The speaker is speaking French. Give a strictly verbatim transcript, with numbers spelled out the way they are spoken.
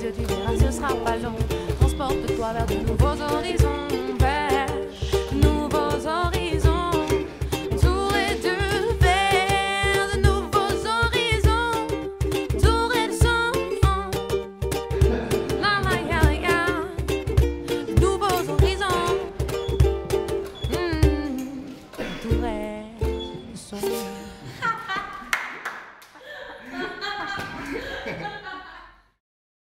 yeux, tu verras, ce sera pas long. Transporte-toi vers de nouveaux